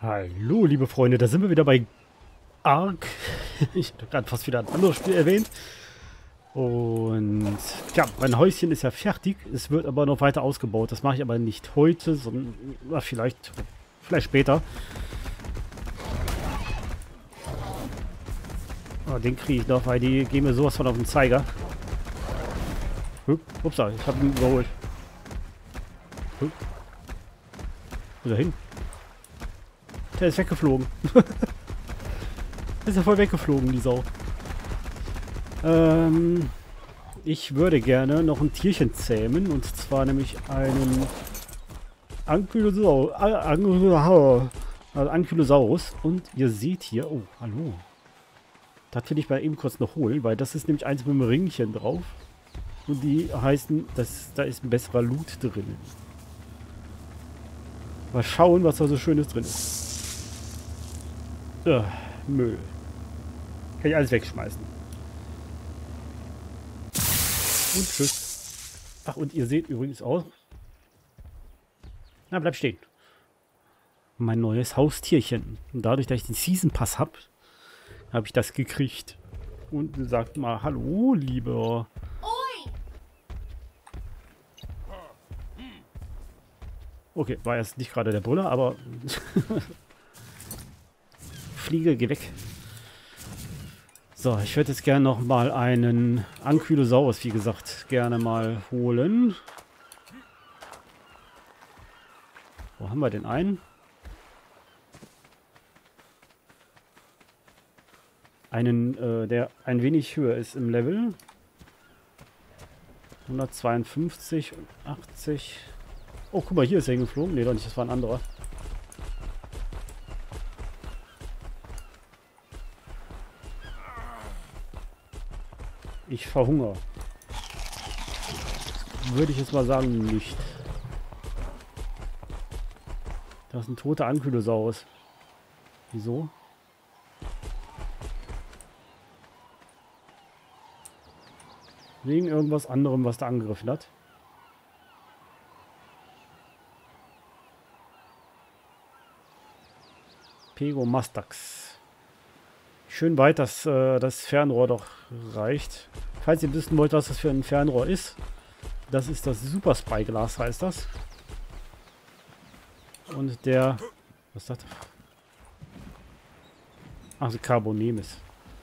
Hallo, liebe Freunde, da sind wir wieder bei Ark. Ich habe gerade fast wieder ein anderes Spiel erwähnt. Und ja, mein Häuschen ist ja fertig. Es wird aber noch weiter ausgebaut. Das mache ich aber nicht heute, sondern vielleicht später. Oh, den kriege ich noch, weil die gehen mir sowas von auf den Zeiger. Upsa, ich habe ihn überholt. Wo ist er hin? Der ist weggeflogen. Ist ja voll weggeflogen, die Sau. Ich würde gerne noch ein Tierchen zähmen. Und zwar nämlich einen Ankylosaurus. Und ihr seht hier... Oh, hallo. Das will ich mal eben kurz noch holen, weil das ist nämlich eins mit einem Ringchen drauf. Und die heißen, da ist ein besserer Loot drin. Mal schauen, was da so Schönes drin ist. Müll. Kann ich alles wegschmeißen. Und tschüss. Ach, und ihr seht übrigens auch. Na, bleib stehen. Mein neues Haustierchen. Und dadurch, dass ich den Season Pass habe, habe ich das gekriegt. Und sagt mal, hallo, lieber. Okay, war jetzt nicht gerade der Brüller, aber Fliege, geh weg. So, ich würde jetzt gerne noch mal einen Ankylosaurus, wie gesagt, gerne mal holen. Wo haben wir denn einen? Einen, der ein wenig höher ist im Level. 152 und 80. Oh, guck mal, hier ist er hingeflogen. Nee, doch nicht, das war ein anderer. Ich verhungere. Würde ich jetzt mal sagen, nicht. Das ist ein toter Ankylosaurus. Wieso? Wegen irgendwas anderem, was da angegriffen hat. Pegomastax. Schön weit, dass das Fernrohr doch reicht. Falls ihr wissen wollt, was das für ein Fernrohr ist. Das ist das Super Spyglass, heißt das. Und der... Was ist das? Ach, so Carbonemis.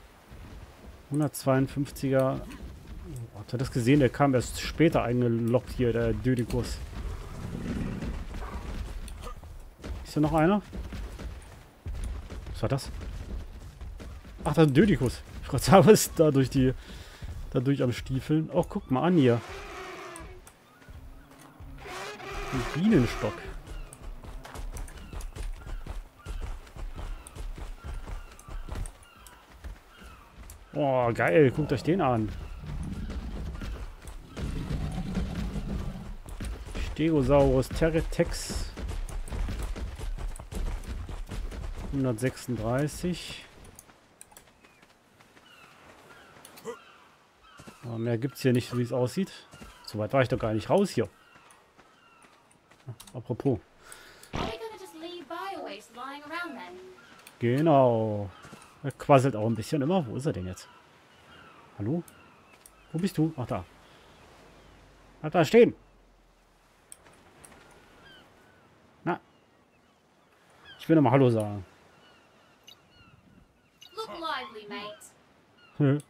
152er... Oh, habt ihr das gesehen? Der kam erst später eingeloggt hier, der Dödikus. Ist da noch einer? Was war das? Ach, das ist ein Dödikus. Ich wollte sagen, was ist da dadurch am Stiefeln? Oh, guck mal an hier. Ein Bienenstock. Oh, geil. Guckt euch den an. Stegosaurus Terretex. 136. Aber mehr gibt es hier nicht, wie es aussieht. So weit war ich doch gar nicht raus hier. Apropos. Genau. Er quasselt auch ein bisschen immer. Wo ist er denn jetzt? Hallo? Wo bist du? Ach, da. Bleib da stehen. Na. Ich will nochmal Hallo sagen. Look lively, mate. Hm.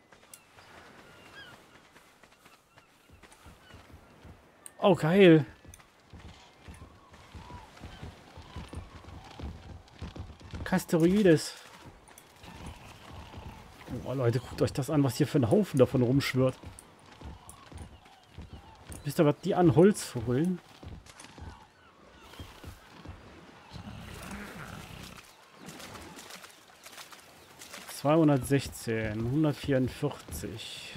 Oh, geil. Casteroides. Oh, Leute, guckt euch das an, was hier für ein Haufen davon rumschwirrt. Wisst ihr, was die an Holz holen? ...216, 144...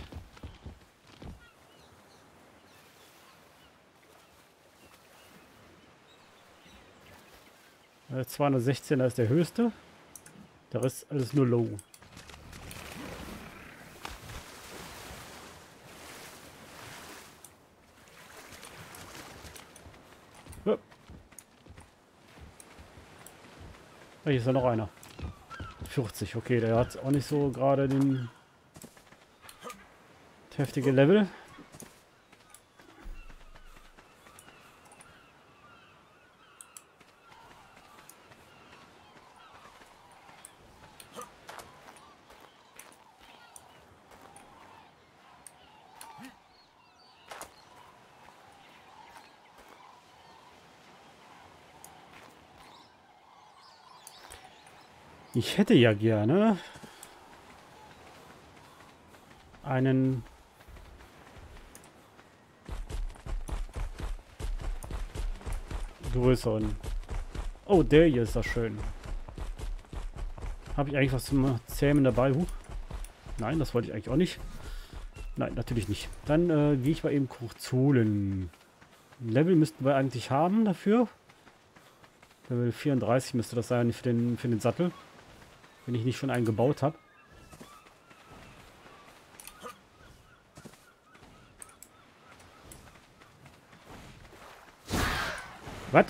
216er ist der höchste. Der Rest alles nur low. Ah, hier ist ja noch einer. 40, okay, der hat auch nicht so gerade den heftige Level. Ich hätte ja gerne einen größeren. Oh, der hier ist das schön. Habe ich eigentlich was zum Zähmen dabei? Nein, das wollte ich eigentlich auch nicht. Nein, natürlich nicht. Dann gehe ich mal eben kurz holen. Level müssten wir eigentlich haben dafür. Level 34 müsste das sein für den Sattel. Wenn ich nicht schon einen gebaut habe. Was?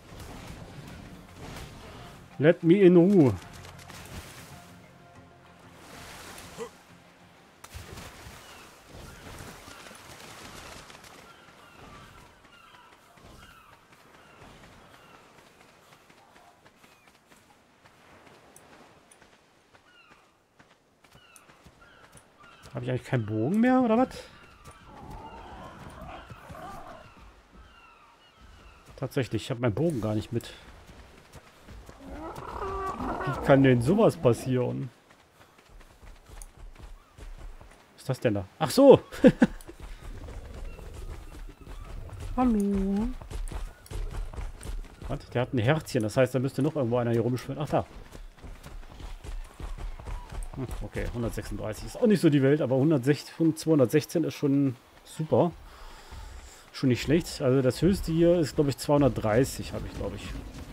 Let me in Ruhe. Habe ich eigentlich keinen Bogen mehr, oder was? Tatsächlich, ich habe meinen Bogen gar nicht mit. Wie kann denn sowas passieren? Was ist das denn da? Ach so! Hallo? Was? Der hat ein Herzchen, das heißt, da müsste noch irgendwo einer hier rumschwimmen. Ach da. Okay, 136 ist auch nicht so die Welt, aber 216 ist schon super. Schon nicht schlecht. Also das höchste hier ist, glaube ich, 230 habe ich, glaube ich.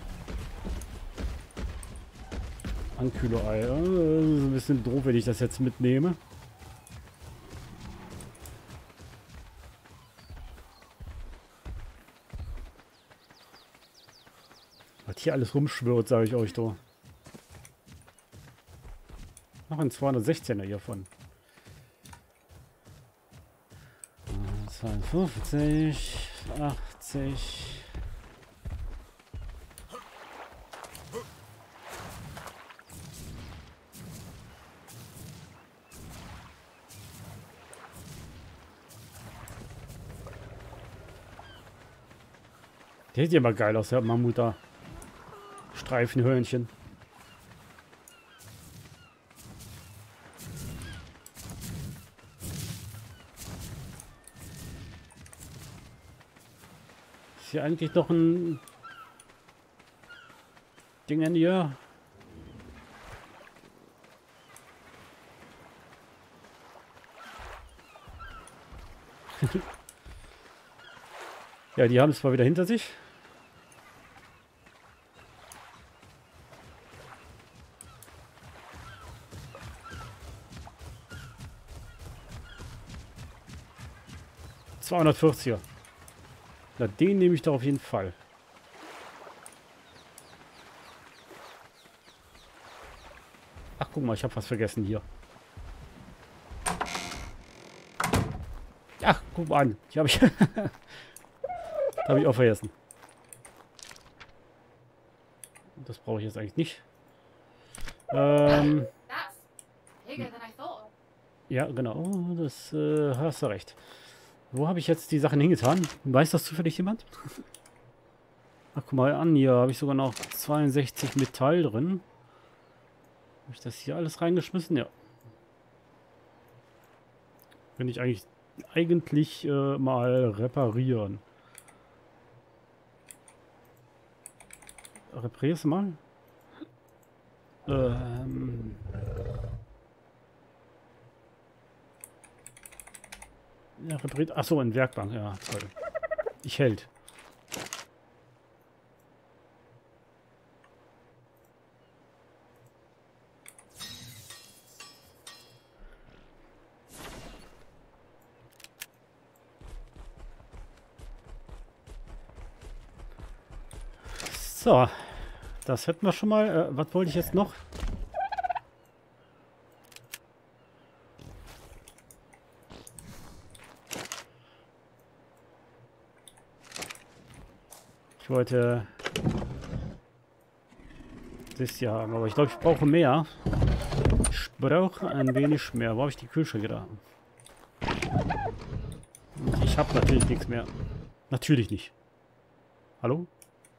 An Kühlo-Ei. Das ist ein bisschen doof, wenn ich das jetzt mitnehme. Was hier alles rumschwirrt, sage ich euch doch. Noch ein 216er hiervon. 52, 80. Der sieht ja mal geil aus, der Mammut da. Streifenhörnchen. Ist hier eigentlich noch ein Ding in hier? Ja, die haben es zwar wieder hinter sich. ...240er. Na, den nehme ich doch auf jeden Fall. Ach, guck mal, ich habe was vergessen hier. Ach, guck mal an. Die habe ich... habe ich auch vergessen. Das brauche ich jetzt eigentlich nicht. Ja, genau. Das hast du recht. Wo habe ich jetzt die Sachen hingetan? Weiß das zufällig jemand? Ach, guck mal an. Hier habe ich sogar noch 62 Metall drin. Habe ich das hier alles reingeschmissen? Ja. Wenn ich eigentlich mal reparieren. Reparierst du mal? Ja, repariert. Achso, ein Werkbank. Ja, toll. Ich hält. So. Das hätten wir schon mal. Was wollte ich jetzt noch? Ich wollte das hier haben, aber ich glaube, ich brauche mehr. Ich brauche ein wenig mehr. Wo habe ich die Kühlschränke da? Und ich habe natürlich nichts mehr. Natürlich nicht. Hallo?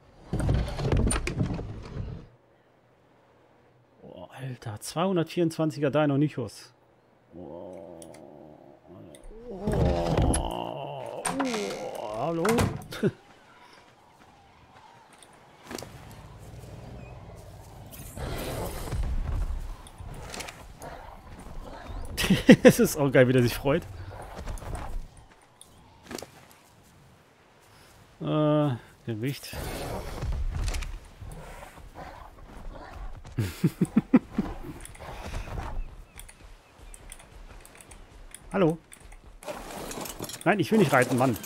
Oh, Alter, 224er Deinonychus. Oh, oh, oh, hallo? Es ist auch geil, wie der sich freut. Gewicht. Hallo? Nein, ich will nicht reiten, Mann.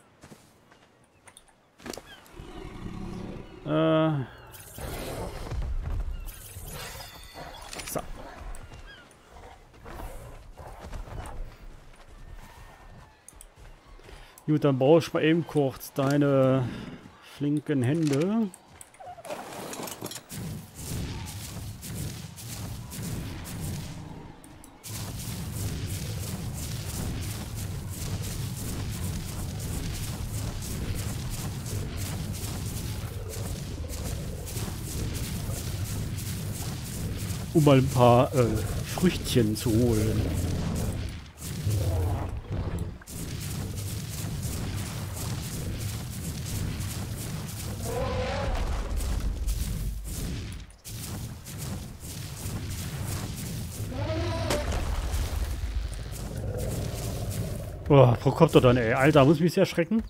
So. Gut, dann brauche ich mal eben kurz deine flinken Hände. Um mal ein paar Früchtchen zu holen. Oh, wo kommt er dann, ey? Alter, muss mich sehr erschrecken.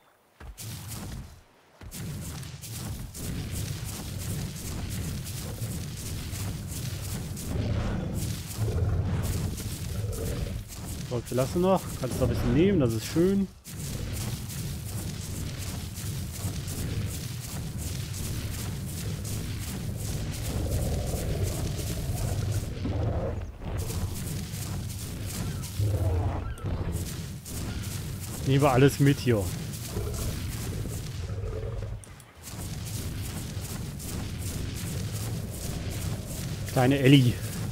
So, wir lassen noch. Kannst du ein bisschen nehmen, das ist schön. Nehmen wir alles mit hier. Kleine Ellie.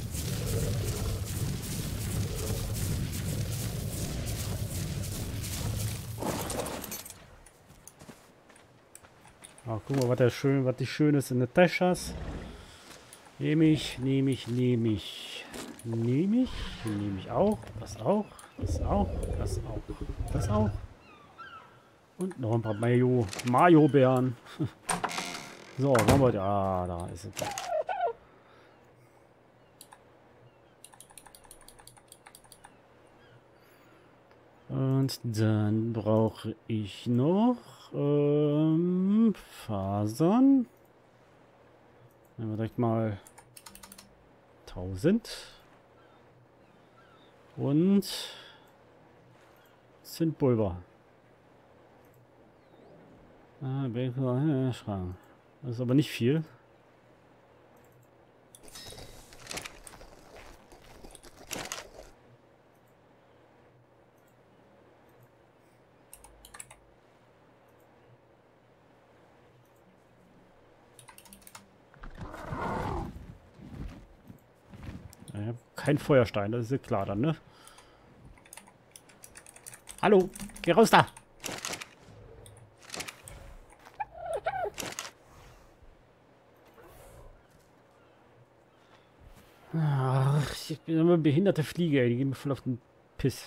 Ah, guck mal, was die Schönes in der Tasche hast. Nehme ich auch. Das auch. Das auch. Das auch. Das auch. Und noch ein paar Mayo-Beeren. So, machen wir da. Da ist es. Und dann brauche ich noch Fasern. Nehmen wir direkt mal 1000. Und Zündpulver. Schrank. Das ist aber nicht viel. Kein Feuerstein, das ist ja klar dann, ne? Hallo, geh raus da! Ach, ich bin immer eine behinderte Fliege, ey. Die gehen mir voll auf den Piss.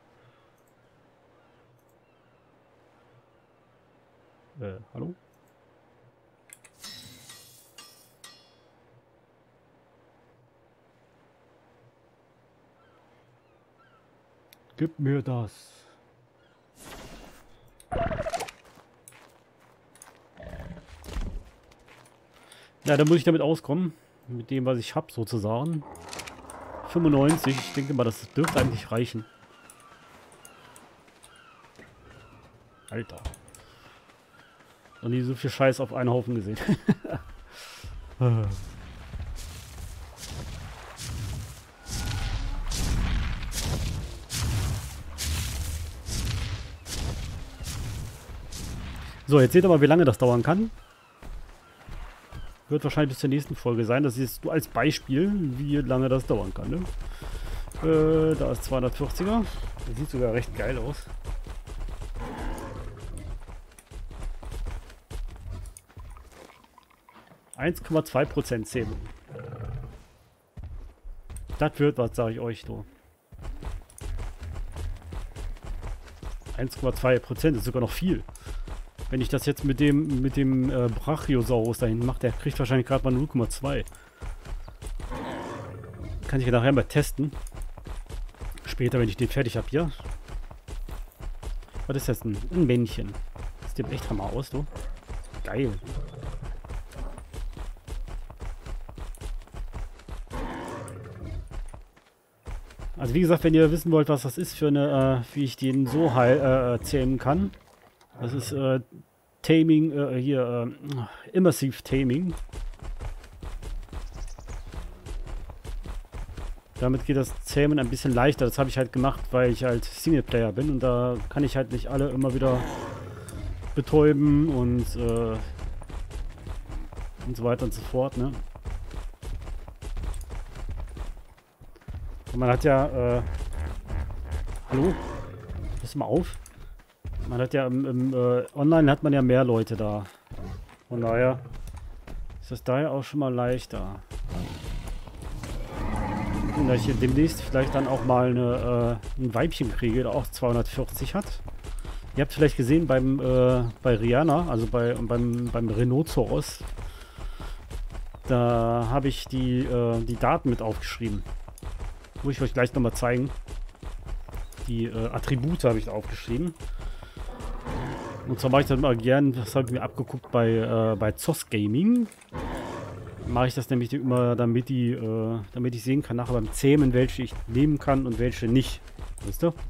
Hallo? Gib mir das. Ja, da muss ich damit auskommen. Mit dem, was ich habe, sozusagen. 95. Ich denke mal, das dürfte eigentlich reichen. Alter. Noch nie so viel Scheiß auf einen Haufen gesehen. So, jetzt seht ihr mal, wie lange das dauern kann. Wird wahrscheinlich bis zur nächsten Folge sein. Das ist nur als Beispiel, wie lange das dauern kann. Ne? Da ist 240er. Das sieht sogar recht geil aus. ,2% Zähmung. Das wird was, sage ich euch, du. 1,2% ist sogar noch viel. Wenn ich das jetzt mit dem Brachiosaurus da hinten mache, der kriegt wahrscheinlich gerade mal 0,2. Kann ich nachher mal testen. Später, wenn ich den fertig habe hier. Was ist das? Ein Männchen. Das sieht echt hammer aus, du. Geil. Also wie gesagt, wenn ihr wissen wollt, was das ist für eine, wie ich den so zähmen kann. Das ist Taming, Immersive Taming. Damit geht das Zähmen ein bisschen leichter. Das habe ich halt gemacht, weil ich halt Singleplayer bin und da kann ich halt nicht alle immer wieder betäuben und so weiter und so fort, ne? Und man hat ja, hallo? Pass mal auf. Man hat ja online hat man ja mehr Leute da. Von daher ist das daher auch schon mal leichter. Und da ich hier demnächst vielleicht dann auch mal ein Weibchen kriege, der auch 240 hat. Ihr habt vielleicht gesehen bei Rihanna, also beim Rhinoceros, da habe ich die Daten mit aufgeschrieben. Muss ich euch gleich nochmal zeigen. Die Attribute habe ich da aufgeschrieben. Und zwar mache ich das mal gern, das habe ich mir abgeguckt bei ZOS Gaming. Mache ich das nämlich immer, damit ich sehen kann nachher beim Zähmen, welche ich nehmen kann und welche nicht. Wisst ihr?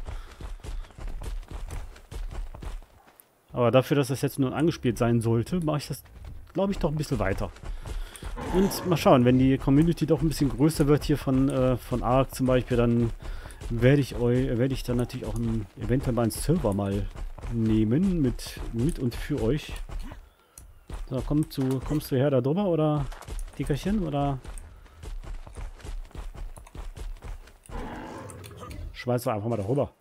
Aber dafür, dass das jetzt nur angespielt sein sollte, mache ich das, glaube ich, doch ein bisschen weiter. Und mal schauen, wenn die Community doch ein bisschen größer wird hier von Ark zum Beispiel, dann werde ich dann natürlich auch eventuell mal einen Server mal nehmen mit und für euch. So, kommst du her da drüber oder Dickerchen oder schmeißen wir einfach mal darüber.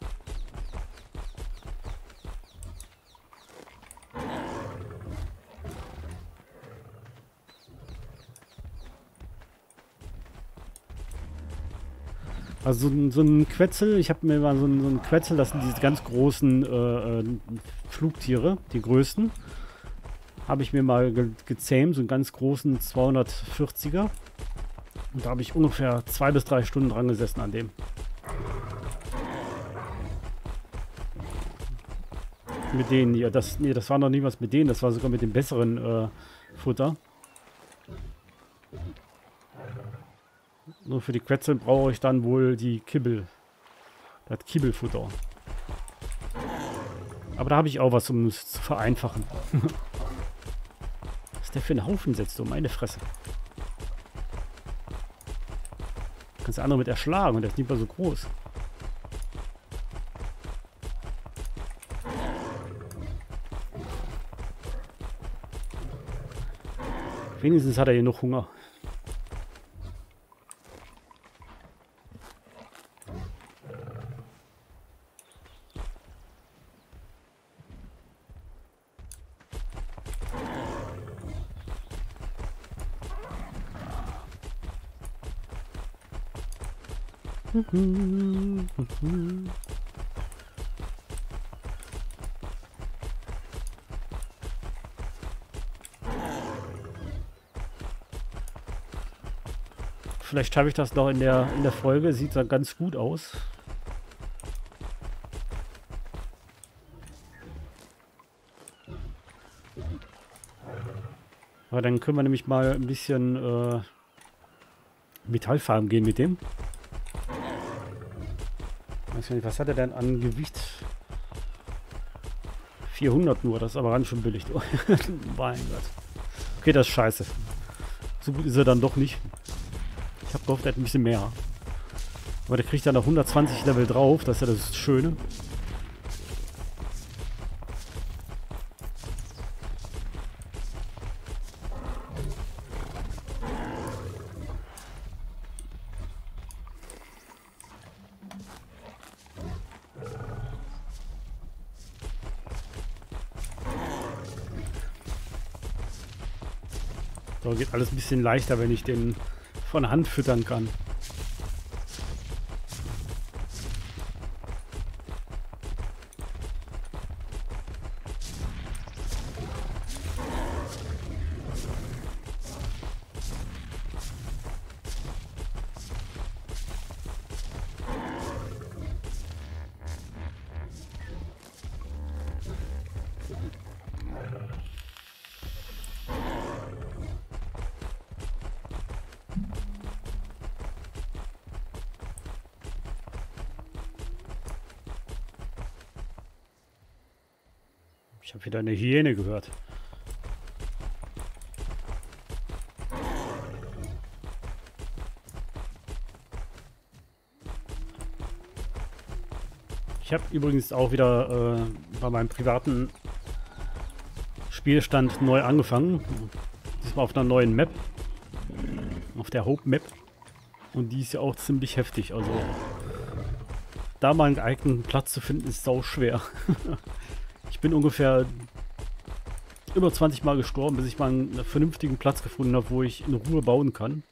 Also so ein Quetzel, ich habe mir mal so ein Quetzel, das sind diese ganz großen Flugtiere, die größten. Habe ich mir mal gezähmt, so einen ganz großen 240er. Und da habe ich ungefähr 2 bis 3 Stunden dran gesessen an dem. Mit denen hier, das war noch nie was mit denen, das war sogar mit dem besseren Futter. Nur für die Quetzel brauche ich dann wohl die Kibbel. Das Kibbelfutter. Aber da habe ich auch was, um es zu vereinfachen. Was ist der für ein Haufen setzt, du meine Fresse. Du kannst der andere mit erschlagen und der ist nicht mal so groß. Wenigstens hat er hier noch Hunger. Vielleicht schaffe ich das noch in der Folge. Sieht dann ganz gut aus. Aber dann können wir nämlich mal ein bisschen Metallfarben gehen mit dem. Weiß nicht, was hat er denn an Gewicht? 400 nur, das ist aber ganz schön billig. Mein Gott. Okay, das ist scheiße. So gut ist er dann doch nicht. Ich habe gehofft, er hat ein bisschen mehr. Aber der kriegt dann noch 120 Level drauf. Das ist ja das Schöne. So, geht alles ein bisschen leichter, wenn ich den von Hand füttern kann. Ich habe wieder eine Hyäne gehört. Ich habe übrigens auch wieder bei meinem privaten Spielstand neu angefangen. Diesmal auf einer neuen Map. Auf der Hope Map. Und die ist ja auch ziemlich heftig. Also da mal einen geeigneten Platz zu finden, ist sau schwer. Ich bin ungefähr über 20 Mal gestorben, bis ich mal einen vernünftigen Platz gefunden habe, wo ich in Ruhe bauen kann.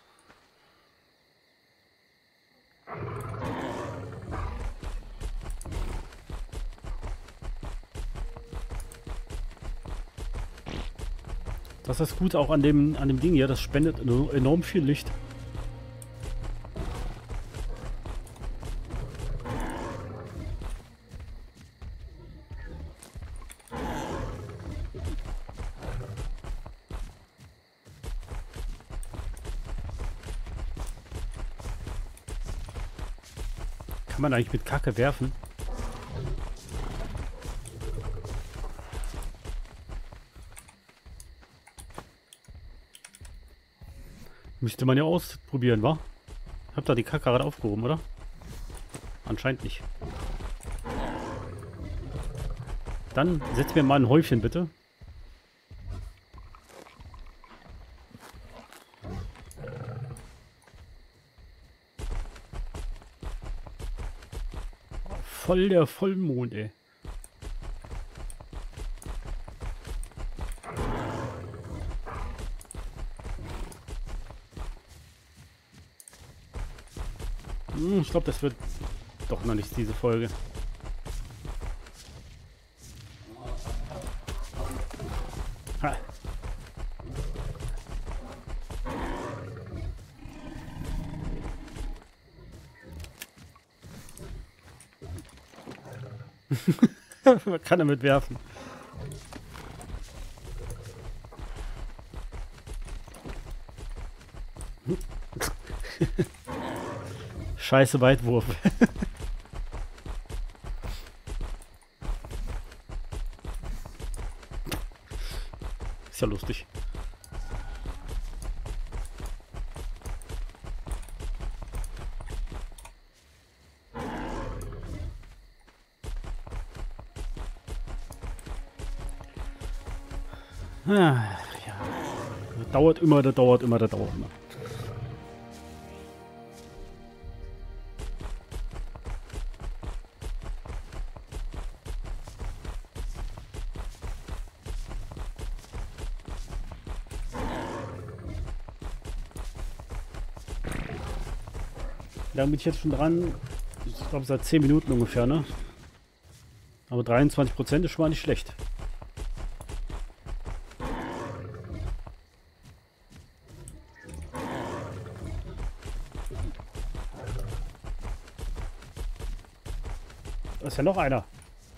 Das ist das Gute auch an dem Ding hier, das spendet enorm viel Licht. Kann man eigentlich mit Kacke werfen? Müsste man ja ausprobieren, wa? Habt ihr die Kacke gerade aufgehoben, oder? Anscheinend nicht. Dann setz mir mal ein Häufchen, bitte. Voll der Vollmond, ey. Ich glaube, das wird doch noch nicht diese Folge. Ha. Man kann damit werfen. Scheiße Weitwurf. Ist ja lustig. Ja. Das dauert immer, das dauert immer, das dauert immer. Da bin ich jetzt schon dran. Ich glaube seit 10 Minuten ungefähr, ne? Aber 23% ist schon mal nicht schlecht. Da ist ja noch einer.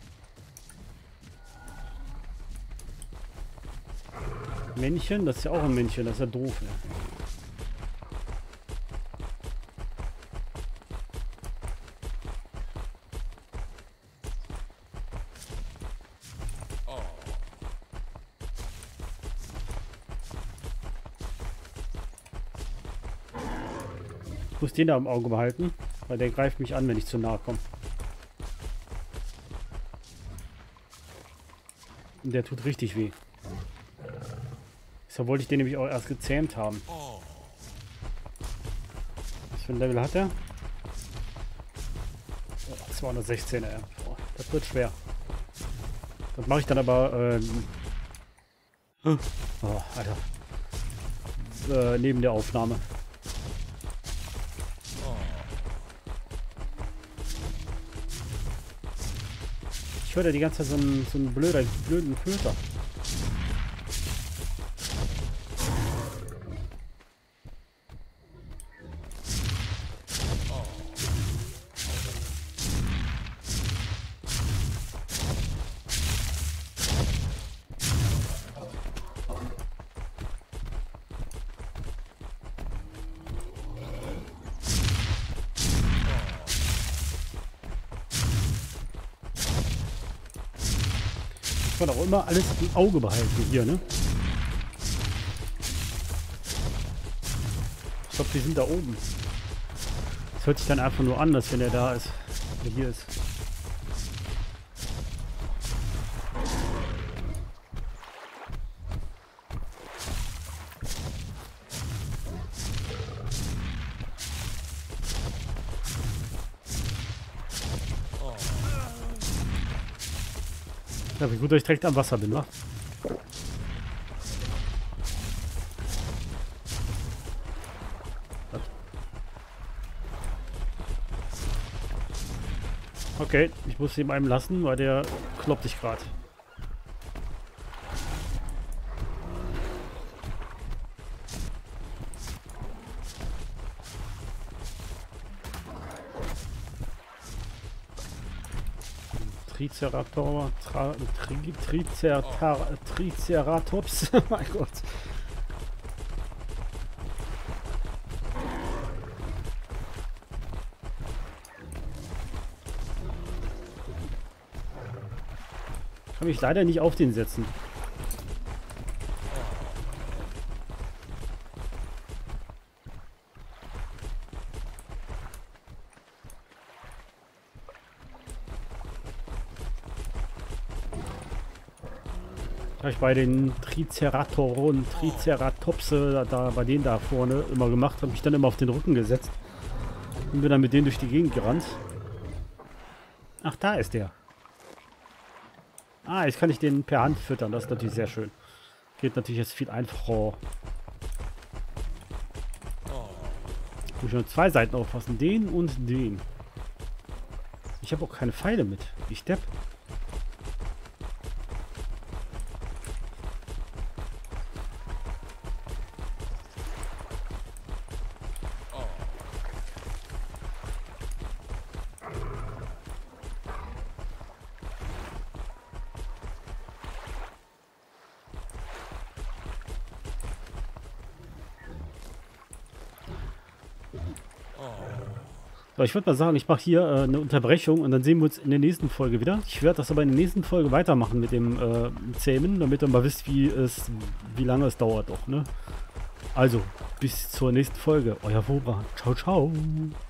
Männchen, das ist ja auch ein Männchen, das ist ja doof, ne? Ich muss den da im Auge behalten, weil der greift mich an, wenn ich zu nahe komme. Und der tut richtig weh. Deshalb wollte ich den nämlich auch erst gezähmt haben. Was für ein Level hat er? Oh, 216, ey. Oh, das wird schwer. Das mache ich dann aber oh, Alter. Neben der Aufnahme. Ich höre da die ganze Zeit so einen blöden Flöter. Muss man auch immer alles im Auge behalten hier, ne? Ich glaube, die sind da oben. Das hört sich dann einfach nur an, als wenn er da ist. Der hier ist. Ja, wie gut, dass ich direkt am Wasser bin, wa? Okay, ich muss ihm einem lassen, weil der kloppt sich gerade. Triceratops. Mein Gott. Ich kann mich leider nicht auf den setzen. Habe ich bei den Triceratops, da bei denen da vorne immer gemacht, habe mich dann immer auf den Rücken gesetzt und bin dann mit denen durch die Gegend gerannt. Ach, da ist der. Ah, jetzt kann ich den per Hand füttern, das ist natürlich sehr schön. Geht natürlich jetzt viel einfacher. Muss ich nur zwei Seiten aufpassen, den und den. Ich habe auch keine Pfeile mit. Ich depp. So, ich würde mal sagen, ich mache hier eine Unterbrechung und dann sehen wir uns in der nächsten Folge wieder. Ich werde das aber in der nächsten Folge weitermachen mit dem Zähmen, damit ihr mal wisst, wie lange es dauert doch, ne? Also, bis zur nächsten Folge. Euer Wobra. Ciao, ciao.